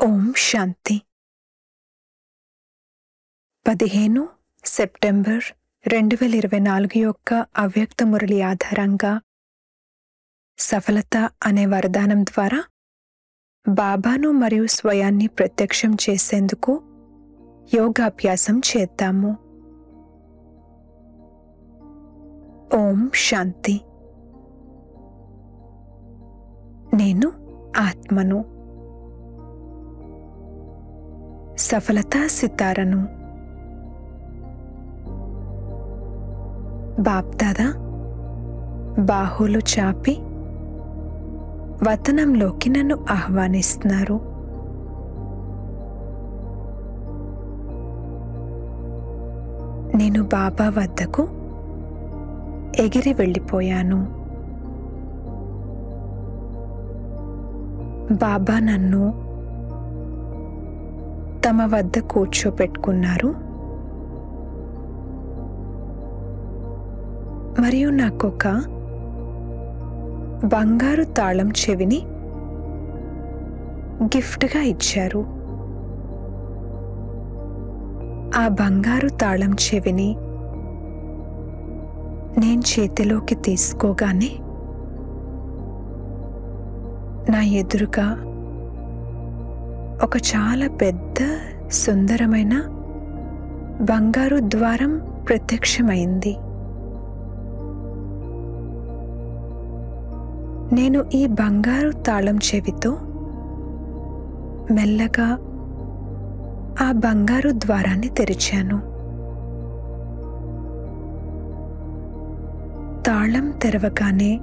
ఓం శాంతి. 15 September 2024 యొక్క అవ్యక్త మురళి ఆధారంగా సఫలత అనే వరదానం ద్వారా బాబాను మరియు స్వయాన్ని ప్రత్యక్షం చేసేందుకు యోగాభ్యాసం చేద్దాము. ఓం శాంతి. నేను ఆత్మను, సఫలతా సితారను. బాప్దాదా బాహులు చాపి వతనంలోకి నన్ను ఆహ్వానిస్తున్నారు. నేను బాబా వద్దకు ఎగిరి వెళ్ళిపోయాను. బాబా నన్ను తమ వద్ద కూర్చోపెట్టుకున్నారు మరియు నాకొక బంగారు తాళం చెవిని గిఫ్ట్గా ఇచ్చారు. ఆ బంగారు తాళం చెవిని నేను చేతిలోకి తీసుకోగానే నా ఎదురుగా ఒక చాలా పెద్ద సుందరమైన బంగారు ద్వారం ప్రత్యక్షమైంది. నేను ఈ బంగారు తాళం చెవితో మెల్లగా ఆ బంగారు ద్వారాన్ని తెరిచాను. తాళం తెరవగానే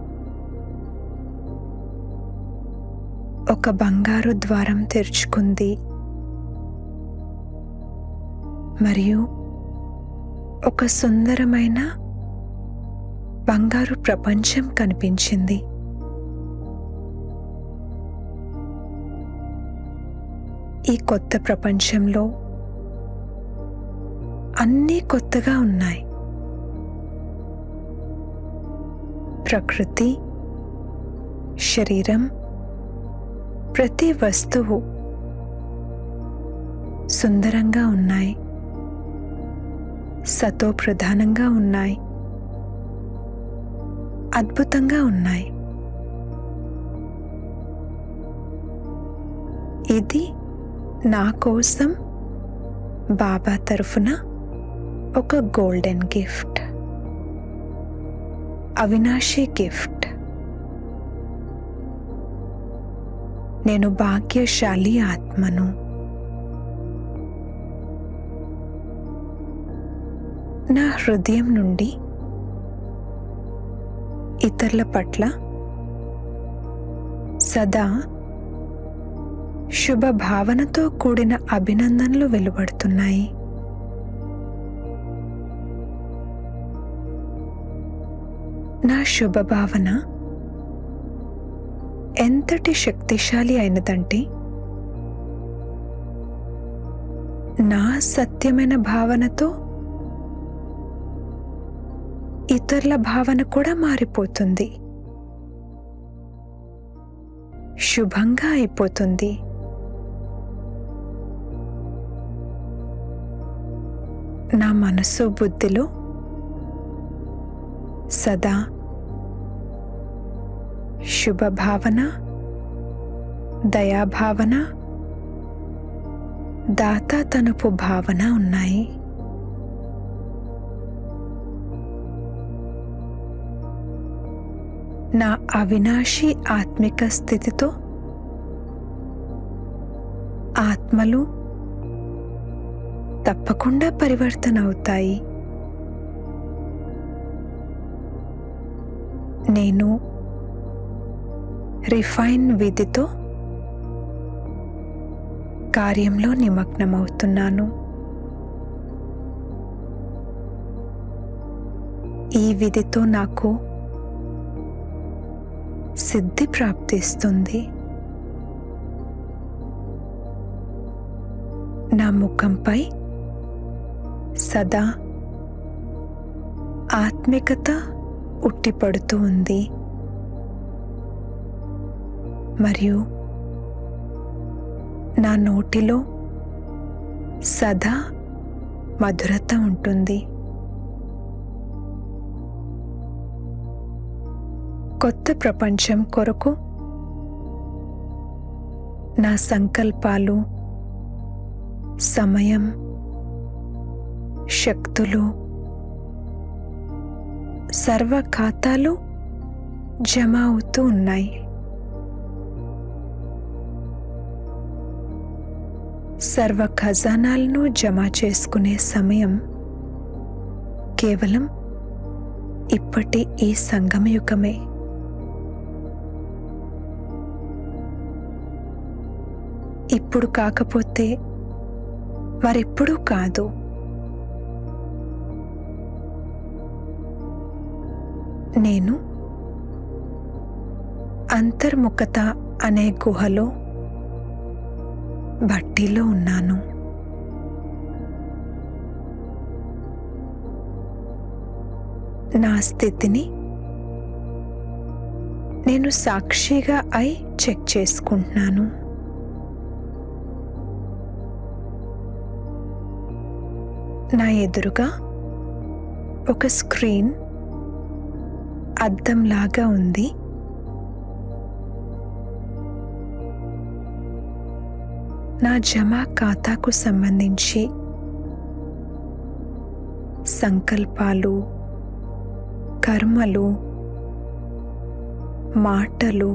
ఒక బంగారు ద్వారం తెరుచుకుంది మరియు ఒక సుందరమైన బంగారు ప్రపంచం కనిపించింది. ఈ కొత్త ప్రపంచంలో అన్నీ కొత్తగా ఉన్నాయి. ప్రకృతి, శరీరం, ప్రతి వస్తువు సుందరంగా ఉన్నాయి, సతో ప్రధానంగా ఉన్నాయి, అద్భుతంగా ఉన్నాయి. ఇది నా కోసం బాబా తరఫున ఒక గోల్డెన్ గిఫ్ట్, అవినాశీ గిఫ్ట్. నేను భాగ్యశాలి ఆత్మను. నా హృదయం నుండి ఇతరుల పట్ల సదా శుభ భావనతో కూడిన అభినందనలు వెలువడుతున్నాయి. నా శుభ భావన ఎంతటి శక్తిశాలి అయినదంటే నా సత్యమైన భావనతో ఇతరుల భావన కూడా మారిపోతుంది, శుభంగా అయిపోతుంది. నా మనసు బుద్ధిలో సదా శుభ భావన, దయాభావన, దాతాతనపు భావన ఉన్నాయి. నా అవినాశీ ఆత్మిక స్థితితో ఆత్మలు తప్పకుండా పరివర్తన అవుతాయి. నేను రిఫైన్ విధితో కార్యంలో నిమగ్నమవుతున్నాను. ఈ విధితో నాకు సిద్ధి ప్రాప్తిస్తుంది. నా ముఖంపై సదా ఆత్మికత ఉట్టిపడుతూ ఉంది మరియు నా నోటిలో సదా మధురత ఉంటుంది. కొత్త ప్రపంచం కొరకు నా సంకల్పాలు, సమయం, శక్తులు, సర్వ ఖాతాలు జమ అవుతూ ఉన్నాయి. సర్వ ఖజానాలను జమ చేసుకునే సమయం కేవలం ఇప్పటి ఈ సంగమయుగమే. ఇప్పుడు కాకపోతే మరెప్పుడూ కాదు. నేను అంతర్ముఖత అనే గుహలో భట్టిలో ఉన్నాను. నా స్థితిని నేను సాక్షిగా అయి చెక్ చేసుకుంటున్నాను. నా ఎదురుగా ఒక స్క్రీన్ అద్దంలాగా ఉంది. నా జమా ఖాతాకు సంబంధించి సంకల్పాలు, కర్మలు, మాటలు,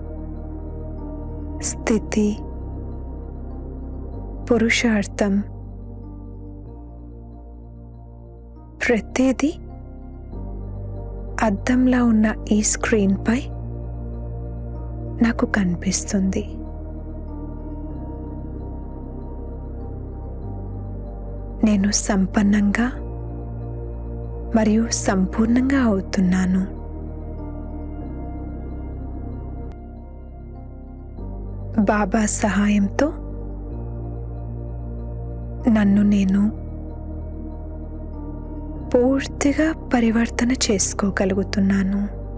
స్థితి, పురుషార్థం ప్రతిదీ అద్దంలా ఉన్న ఈ స్క్రీన్పై నాకు కనిపిస్తుంది. నేను సంపన్నంగా మరియు సంపూర్ణంగా అవుతున్నాను. బాబా సహాయంతో నన్ను నేను పూర్తిగా పరివర్తన చేసుకోగలుగుతున్నాను.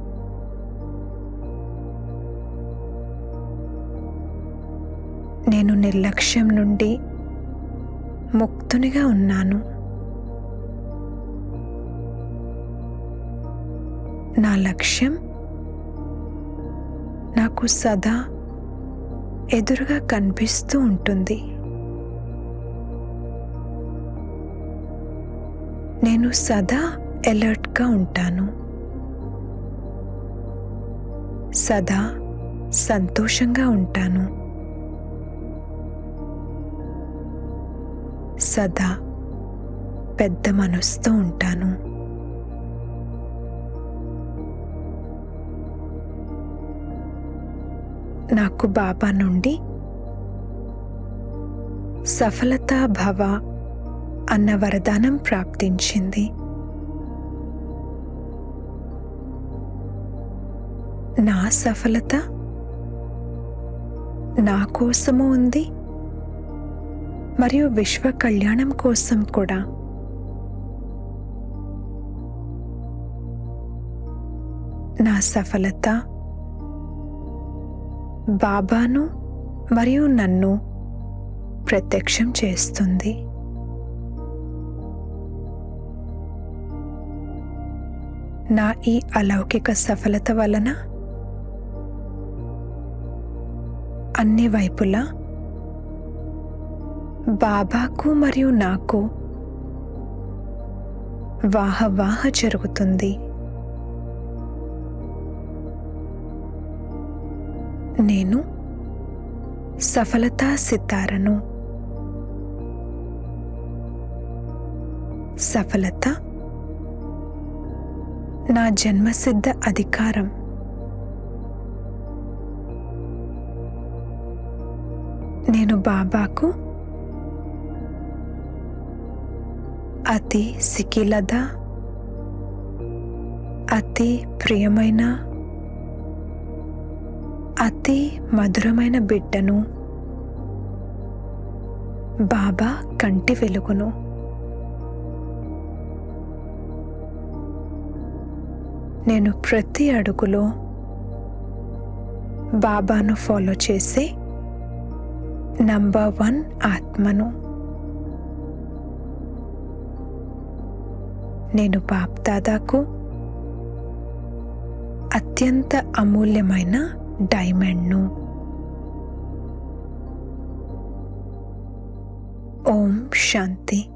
నేను నిర్లక్ష్యం నుండి ముక్తునిగా ఉన్నాను. నా లక్ష్యం నాకు సదా ఎదురుగా కనిపిస్తూ ఉంటుంది. నేను సదా అలర్ట్గా ఉంటాను. సదా సంతోషంగా ఉంటాను. సదా పెద్ద మనసుతో ఉంటాను. నాకు బాబా నుండి సఫలతా భవ అన్న వరదానం ప్రాప్తించింది. నా సఫలత నా కోసము ఉంది మరియు విశ్వ కళ్యాణం కోసం కూడా. నా సఫలత బాబాను మరియు నన్ను ప్రత్యక్షం చేస్తుంది. నా ఈ అలౌకిక సఫలత వలన అన్ని వైపులా బాబాకు మరియు నాకు వాహవాహ జరుగుతుంది. నేను సఫలతా సితారను. సఫలత నా జన్మసిద్ధ అధికారం. నేను బాబాకు అతి సికిలద, అతి ప్రియమైన, అతి మధురమైన బిడ్డను. బాబా కంటి వెలుగును. నేను ప్రతి అడుగులో బాబాను ఫాలో చేసే నంబర్ 1 ఆత్మను. నేను బాప్ దాదాకు అత్యంత అమూల్యమైన డైమండ్ను. ఓం శాంతి.